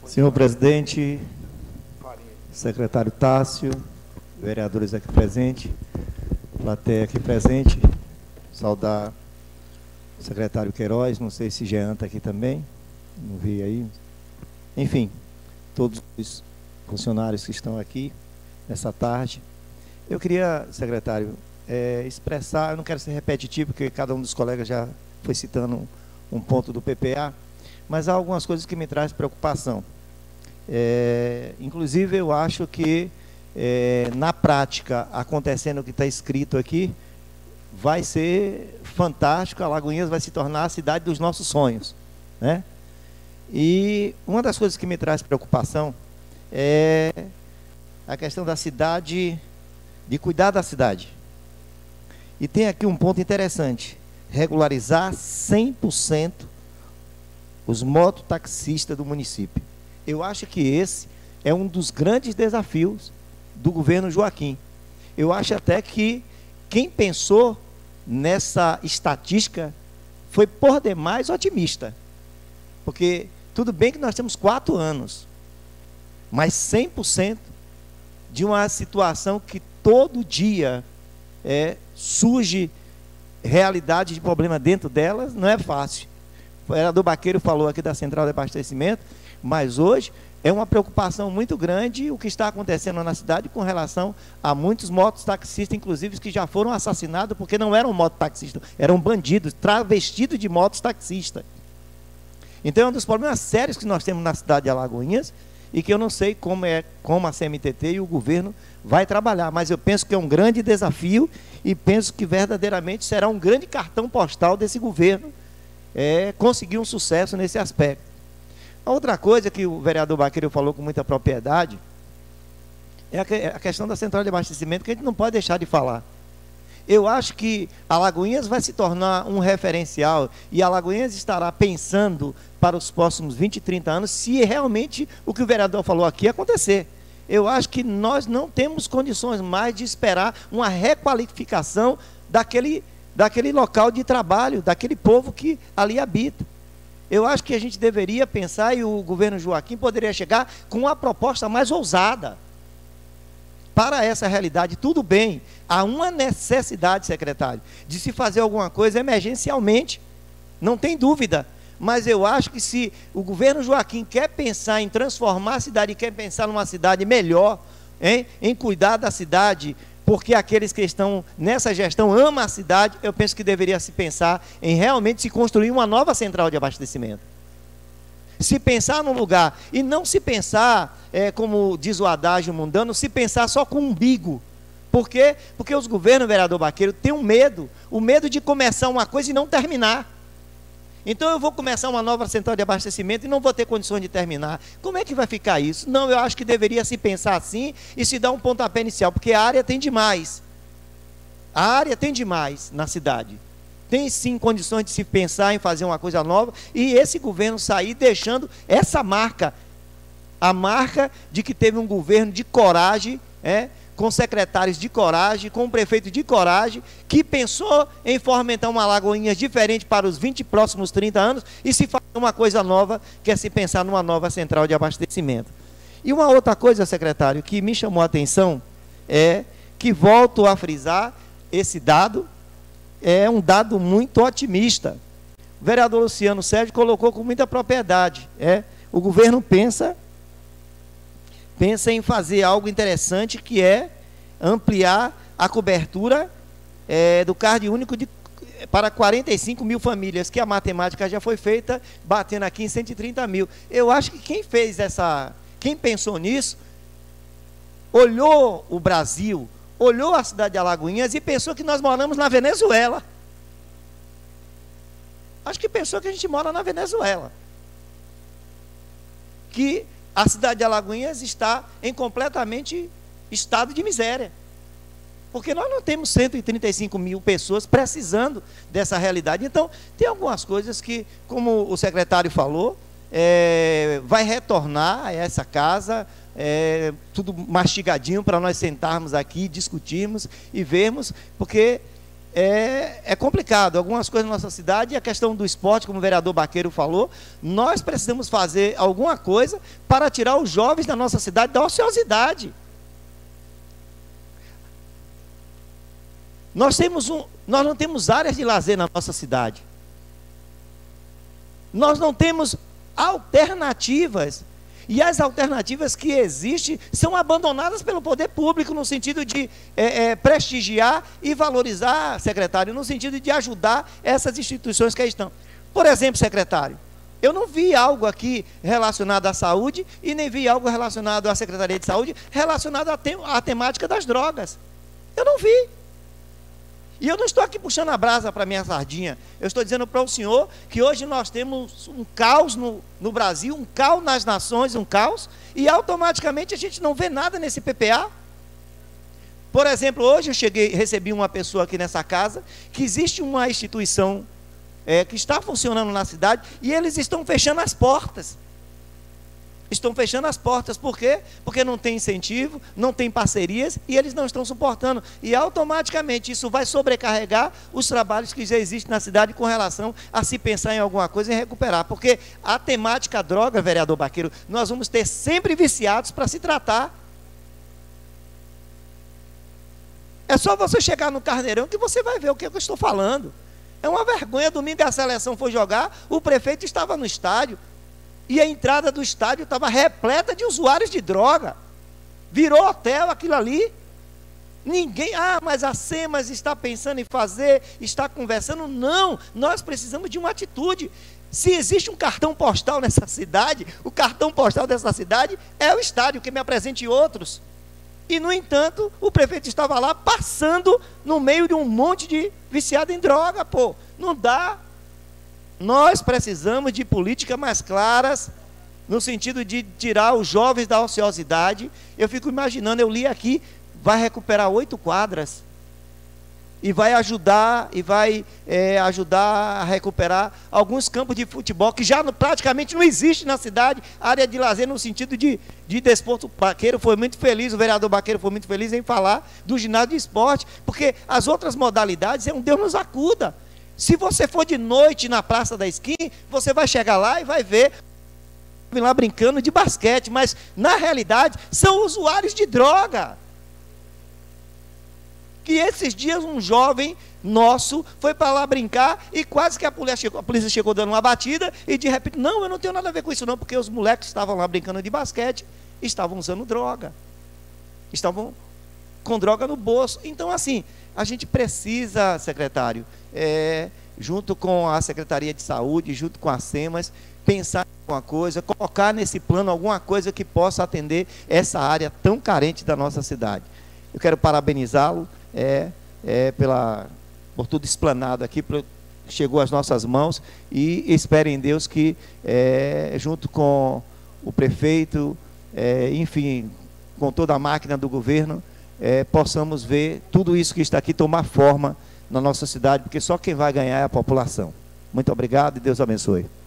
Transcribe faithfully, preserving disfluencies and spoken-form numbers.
Senhor presidente, secretário Tássio, vereadores aqui presentes, plateia aqui presente, saudar o secretário Queiroz, não sei se Jean está aqui também, não vi aí. Enfim, todos os funcionários que estão aqui nessa tarde. Eu queria, secretário, é, expressar, eu não quero ser repetitivo, porque cada um dos colegas já foi citando um, um ponto do P P A, mas há algumas coisas que me trazem preocupação. É, inclusive, eu acho que, é, na prática, acontecendo o que está escrito aqui, vai ser fantástico, Alagoinhas vai se tornar a cidade dos nossos sonhos, né? E uma das coisas que me traz preocupação é a questão da cidade, de cuidar da cidade. E tem aqui um ponto interessante: regularizar cem por cento os mototaxistas do município. Eu acho que esse é um dos grandes desafios do governo Joaquim. Eu acho até que quem pensou nessa estatística foi por demais otimista. Porque tudo bem que nós temos quatro anos, mas cem por cento de uma situação que todo dia é, surge realidade de problema dentro delas, não é fácil. O vereador Baqueiro falou aqui da central de abastecimento, mas hoje é uma preocupação muito grande o que está acontecendo na cidade com relação a muitos mototaxistas, inclusive, que já foram assassinados porque não eram mototaxistas, eram bandidos, travestidos de mototaxistas. Então é um dos problemas sérios que nós temos na cidade de Alagoinhas e que eu não sei como, é, como a C M T T e o governo vai trabalhar, mas eu penso que é um grande desafio e penso que verdadeiramente será um grande cartão postal desse governo é, conseguir um sucesso nesse aspecto. A outra coisa que o vereador Baqueiro falou com muita propriedade é a questão da central de abastecimento, que a gente não pode deixar de falar. Eu acho que Alagoinhas vai se tornar um referencial e Alagoinhas estará pensando para os próximos vinte, trinta anos se realmente o que o vereador falou aqui acontecer. Eu acho que nós não temos condições mais de esperar uma requalificação daquele, daquele local de trabalho, daquele povo que ali habita. Eu acho que a gente deveria pensar, e o governo Joaquim poderia chegar com uma proposta mais ousada para essa realidade. Tudo bem, há uma necessidade, secretário, de se fazer alguma coisa emergencialmente, não tem dúvida, mas eu acho que se o governo Joaquim quer pensar em transformar a cidade, quer pensar numa cidade melhor, hein, em cuidar da cidade, porque aqueles que estão nessa gestão amam a cidade, eu penso que deveria se pensar em realmente se construir uma nova central de abastecimento. Se pensar num lugar, e não se pensar, é, como diz o adágio mundano, se pensar só com um umbigo. Por quê? Porque os governos, vereador Baqueiro, têm um medo, o medo de começar uma coisa e não terminar. Então eu vou começar uma nova central de abastecimento e não vou ter condições de terminar. Como é que vai ficar isso? Não, eu acho que deveria se pensar assim e se dar um pontapé inicial, porque a área tem demais. A área tem demais na cidade. Tem sim condições de se pensar em fazer uma coisa nova e esse governo sair deixando essa marca, a marca de que teve um governo de coragem, é, com secretários de coragem, com um prefeito de coragem, que pensou em fomentar uma Alagoinhas diferente para os vinte próximos trinta anos e se fazer uma coisa nova, que é se pensar numa nova central de abastecimento. E uma outra coisa, secretário, que me chamou a atenção é que, volto a frisar, esse dado é um dado muito otimista. O vereador Luciano Sérgio colocou com muita propriedade. É, o governo pensa, pensa em fazer algo interessante, que é ampliar a cobertura é, do card único de, para quarenta e cinco mil famílias, que a matemática já foi feita, batendo aqui em cento e trinta mil. Eu acho que quem fez essa, quem pensou nisso, olhou o Brasil, olhou a cidade de Alagoinhas e pensou que nós moramos na Venezuela. Acho que pensou que a gente mora na Venezuela. Que a cidade de Alagoinhas está em completamente estado de miséria. Porque nós não temos cento e trinta e cinco mil pessoas precisando dessa realidade. Então, tem algumas coisas que, como o secretário falou, é, vai retornar a essa casa, é, tudo mastigadinho para nós sentarmos aqui, discutirmos e vermos, porque é, é complicado. Algumas coisas na nossa cidade, e a questão do esporte, como o vereador Baqueiro falou, nós precisamos fazer alguma coisa para tirar os jovens da nossa cidade da ociosidade. Nós, temos um, nós não temos áreas de lazer na nossa cidade. Nós não temos alternativas. E as alternativas que existem são abandonadas pelo poder público, no sentido de é, é, prestigiar e valorizar, secretário, no sentido de ajudar essas instituições que aí estão. Por exemplo, secretário, eu não vi algo aqui relacionado à saúde e nem vi algo relacionado à Secretaria de Saúde, relacionado à, te à temática das drogas. Eu não vi. E eu não estou aqui puxando a brasa para a minha sardinha. Eu estou dizendo para o senhor que hoje nós temos um caos no, no Brasil, um caos nas nações, um caos, e automaticamente a gente não vê nada nesse P P A. Por exemplo, hoje eu cheguei, recebi uma pessoa aqui nessa casa, que existe uma instituição é, que está funcionando na cidade, e eles estão fechando as portas. Estão fechando as portas, por quê? Porque não tem incentivo, não tem parcerias e eles não estão suportando. E automaticamente isso vai sobrecarregar os trabalhos que já existem na cidade com relação a se pensar em alguma coisa e recuperar. Porque a temática droga, vereador Baqueiro, nós vamos ter sempre viciados para se tratar. É só você chegar no Carneirão que você vai ver o que eu estou falando. É uma vergonha. Domingo a seleção foi jogar, o prefeito estava no estádio. E a entrada do estádio estava repleta de usuários de droga. Virou hotel aquilo ali. Ninguém, ah, mas a SEMAS está pensando em fazer, está conversando. Não, nós precisamos de uma atitude. Se existe um cartão postal nessa cidade, o cartão postal dessa cidade é o estádio, que me apresente outros. E, no entanto, o prefeito estava lá passando no meio de um monte de viciado em droga, pô. Não dá. Nós precisamos de políticas mais claras, no sentido de tirar os jovens da ociosidade. Eu fico imaginando, eu li aqui, vai recuperar oito quadras, e vai ajudar, e vai é, ajudar a recuperar alguns campos de futebol, que já no, praticamente não existe na cidade, área de lazer no sentido de, de desporto. O Baqueiro foi muito feliz, o vereador Baqueiro foi muito feliz em falar do ginásio de esporte, porque as outras modalidades é um Deus nos acuda. Se você for de noite na Praça da Esquina, você vai chegar lá e vai ver lá brincando de basquete, mas na realidade são usuários de droga. Que esses dias um jovem nosso foi para lá brincar e quase que a polícia, chegou, a polícia chegou dando uma batida e de repente, não, eu não tenho nada a ver com isso não, porque os moleques estavam lá brincando de basquete, estavam usando droga, estavam com droga no bolso. Então, assim, a gente precisa, secretário, é, junto com a Secretaria de Saúde, junto com a SEMAS, pensar em alguma coisa, colocar nesse plano alguma coisa que possa atender essa área tão carente da nossa cidade. Eu quero parabenizá-lo é, é, pela, por tudo explanado aqui, por, chegou às nossas mãos, e espero em Deus que, é, junto com o prefeito, é, enfim, com toda a máquina do governo, É, possamos ver tudo isso que está aqui tomar forma na nossa cidade, porque só quem vai ganhar é a população. Muito obrigado e Deus abençoe.